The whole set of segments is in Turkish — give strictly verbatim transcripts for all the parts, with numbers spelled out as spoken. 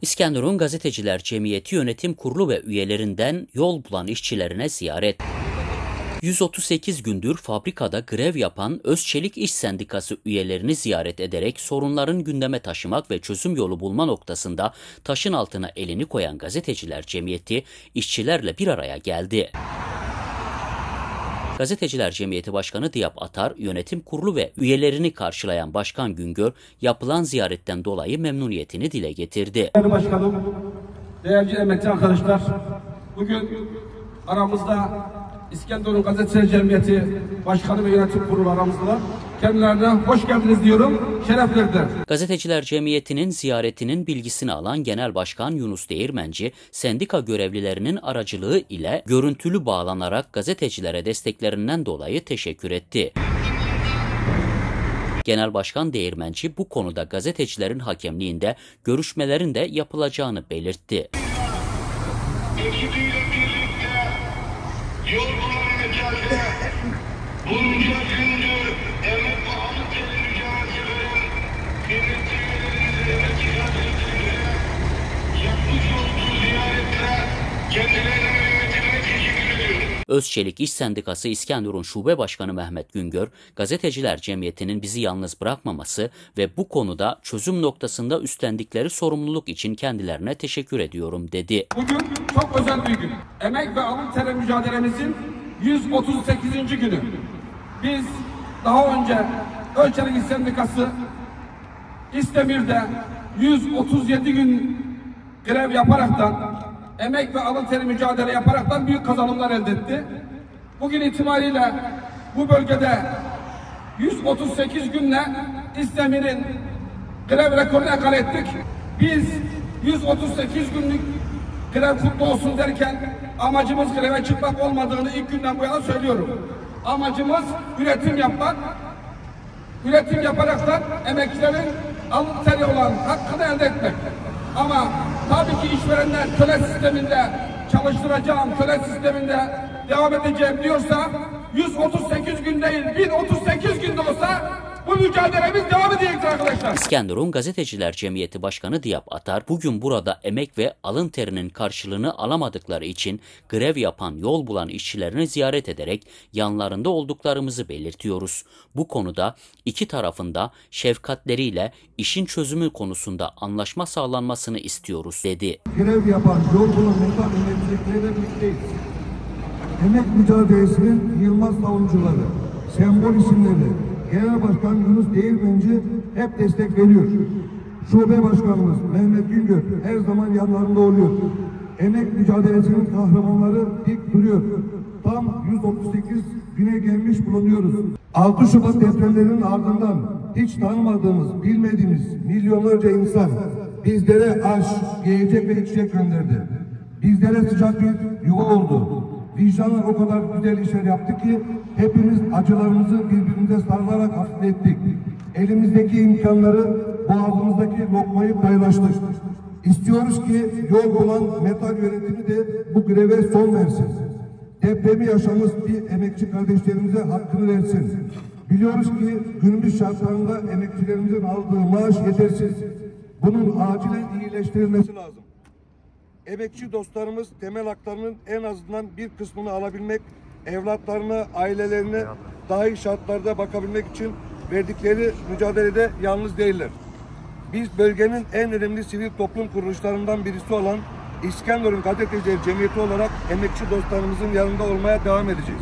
İskenderun Gazeteciler Cemiyeti Yönetim Kurulu ve üyelerinden yol bulan işçilerine ziyaret. yüz otuz sekiz gündür fabrikada grev yapan Özçelik İş Sendikası üyelerini ziyaret ederek sorunların gündeme taşımak ve çözüm yolu bulma noktasında taşın altına elini koyan Gazeteciler Cemiyeti işçilerle bir araya geldi. Gazeteciler Cemiyeti Başkanı Diyap Atar, yönetim kurulu ve üyelerini karşılayan Başkan Güngör, yapılan ziyaretten dolayı memnuniyetini dile getirdi. Değerli Başkanım, değerli emekçi arkadaşlar, bugün aramızda İskenderun Gazeteciler Cemiyeti Başkanı ve Yönetim Kurulu aramızda. Kendilerine hoş geldiniz diyorum, şeref verdiler. Gazeteciler Cemiyeti'nin ziyaretinin bilgisini alan Genel Başkan Yunus Değirmenci, sendika görevlilerinin aracılığı ile görüntülü bağlanarak gazetecilere desteklerinden dolayı teşekkür etti. Genel Başkan Değirmenci bu konuda gazetecilerin hakemliğinde görüşmelerin de yapılacağını belirtti. Yol bulan mücadele, bunca gündür emek pahalı teli mücadele veren kıymetli üyelerimiz, emekçi gazetecilere yapmış olduğu ziyarette kendilerine ve yönetimine teşekkür ediyorum. Özçelik İş Sendikası İskenderun Şube Başkanı Mehmet Güngör, Gazeteciler Cemiyeti'nin bizi yalnız bırakmaması ve bu konuda çözüm noktasında üstlendikleri sorumluluk için kendilerine teşekkür ediyorum dedi. Bugün çok özel bir gün. Emek ve alın teri mücadelemizin yüz otuz sekizinci günü. Biz daha önce Özçelik İş Sendikası İstemir'de yüz otuz yedi gün grev yaparaktan, emek ve alın teri mücadele yaparaktan büyük kazanımlar elde etti. Bugün itibariyle bu bölgede yüz otuz sekiz günle İstemir'in grev rekorunu ekale ettik. Biz yüz otuz sekiz günlük grev kutlu olsun derken amacımız greve çıkmak olmadığını ilk günden bu yana söylüyorum. Amacımız üretim yapmak, üretim yaparaktan emekçilerin alın teri olan hakkını elde etmek. Ama tabii ki işverenler köle sisteminde çalıştıracağım, köle sisteminde devam edeceğim diyorsa yüz otuz sekiz gün değil, bin otuz sekiz günde olsa bu mücadelemiz devam edecektir arkadaşlar. İskenderun Gazeteciler Cemiyeti Başkanı Diyap Atar, bugün burada emek ve alın terinin karşılığını alamadıkları için grev yapan, yol bulan işçilerini ziyaret ederek yanlarında olduklarımızı belirtiyoruz. Bu konuda iki tarafında şefkatleriyle işin çözümü konusunda anlaşma sağlanmasını istiyoruz dedi. Grev yapan, yol bulan metal emekçileriyle birlikteyiz. Emek mücadelesinin yılmaz savunucuları, sembol isimleri, Genel Başkan Yunus Değirmenci hep destek veriyor. Şube Başkanımız Mehmet Güngör her zaman yanlarında oluyor. Emek mücadelesinin kahramanları dik duruyor. Tam yüz otuz sekiz güne gelmiş bulunuyoruz. altı Şubat depremlerinin ardından hiç tanımadığımız, bilmediğimiz milyonlarca insan bizlere aş, yiyecek ve içecek gönderdi. Bizlere sıcak bir yuva oldu. Vicdanlar o kadar güzel işler yaptı ki hepimiz acılarımızı birbirimize sarılarak hafiflettik. Elimizdeki imkanları, boğazımızdaki lokmayı paylaştık. İstiyoruz ki yol bulan metal yönetimi de bu greve son versin. Depremi yaşamış bir emekçi kardeşlerimize hakkını versin. Biliyoruz ki günümüz şartlarında emekçilerimizin aldığı maaş yetersiz. Bunun acilen iyileştirilmesi lazım. Emekçi dostlarımız temel haklarının en azından bir kısmını alabilmek, evlatlarına, ailelerine daha iyi şartlarda bakabilmek için verdikleri mücadelede yalnız değiller. Biz bölgenin en önemli sivil toplum kuruluşlarından birisi olan İskenderun Gazeteciler Cemiyeti olarak emekçi dostlarımızın yanında olmaya devam edeceğiz.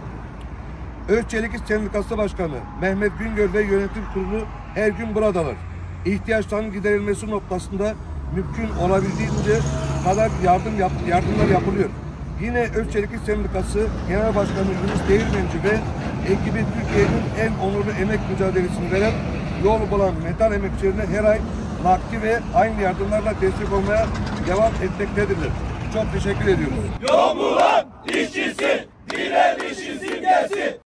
Özçelik İş Sendikası Başkanı Mehmet Güngör ve Yönetim Kurulu her gün buradalar. İhtiyaçların giderilmesi noktasında mümkün olabildiğince kadar yardım yap, yardımlar yapılıyor. Yine Özçelik İş Sendikası Genel Başkanı Yunus Değirmenci ve ekibi Türkiye'nin en onurlu emek mücadelesini veren yol bulan metal emekçilerine her ay nakdi ve aynı yardımlarla destek olmaya devam etmektedirler. Çok teşekkür ediyoruz. Yol bulan işçisi, diren işçisi gelsin.